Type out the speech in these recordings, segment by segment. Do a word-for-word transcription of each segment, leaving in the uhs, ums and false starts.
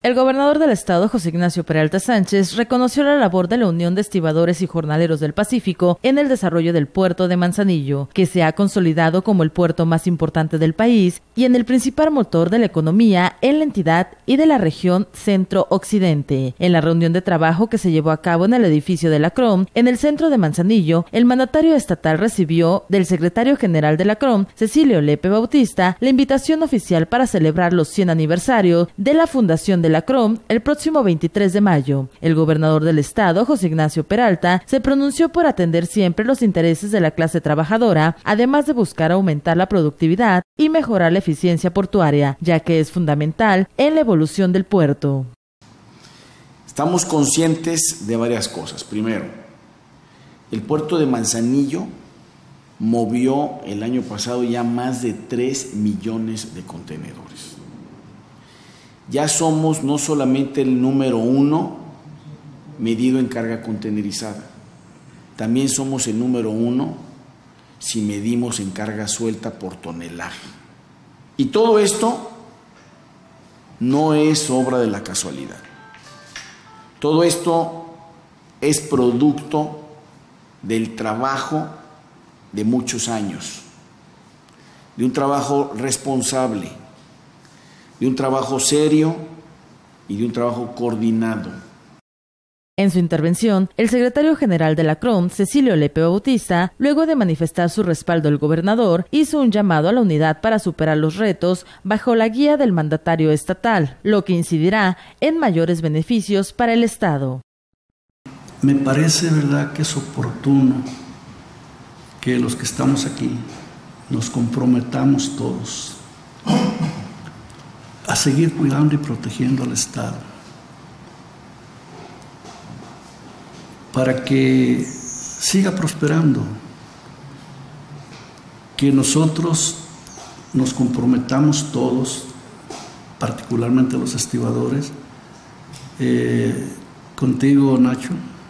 El gobernador del estado, José Ignacio Peralta Sánchez, reconoció la labor de la Unión de Estibadores y Jornaleros del Pacífico en el desarrollo del puerto de Manzanillo, que se ha consolidado como el puerto más importante del país y en el principal motor de la economía en la entidad y de la región centro-occidente. En la reunión de trabajo que se llevó a cabo en el edificio de la C R O M, en el centro de Manzanillo, el mandatario estatal recibió del secretario general de la C R O M, Cecilio Lepe Bautista, la invitación oficial para celebrar los cien aniversarios de la fundación de la C R O M el próximo veintitrés de mayo. El gobernador del estado, José Ignacio Peralta, se pronunció por atender siempre los intereses de la clase trabajadora, además de buscar aumentar la productividad y mejorar la eficiencia portuaria, ya que es fundamental en la evolución del puerto. Estamos conscientes de varias cosas. Primero, el puerto de Manzanillo movió el año pasado ya más de tres millones de contenedores. Ya somos no solamente el número uno medido en carga contenerizada, también somos el número uno si medimos en carga suelta por tonelaje. Y todo esto no es obra de la casualidad. Todo esto es producto del trabajo de muchos años, de un trabajo responsable, de un trabajo serio y de un trabajo coordinado. En su intervención, el secretario general de la C R O M, Cecilio Lepe Bautista, luego de manifestar su respaldo al gobernador, hizo un llamado a la unidad para superar los retos bajo la guía del mandatario estatal, lo que incidirá en mayores beneficios para el Estado. Me parece, verdad, que es oportuno que los que estamos aquí nos comprometamos todos a seguir cuidando y protegiendo al Estado, para que siga prosperando, que nosotros nos comprometamos todos, particularmente los estibadores, eh, contigo, Nacho,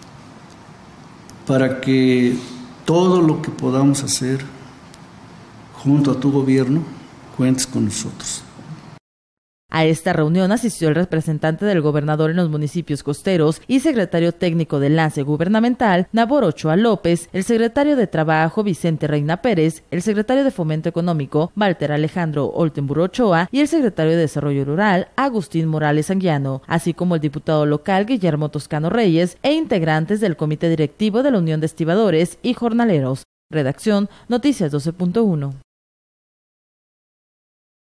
para que todo lo que podamos hacer junto a tu gobierno cuentes con nosotros. A esta reunión asistió el representante del gobernador en los municipios costeros y secretario técnico de Enlace Gubernamental, Nabor Ochoa López, el secretario de Trabajo, Vicente Reina Pérez, el secretario de Fomento Económico, Walter Alejandro Oltenburgo Ochoa, y el secretario de Desarrollo Rural, Agustín Morales Anguiano, así como el diputado local, Guillermo Toscano Reyes, e integrantes del comité directivo de la Unión de Estibadores y Jornaleros. Redacción, Noticias doce punto uno.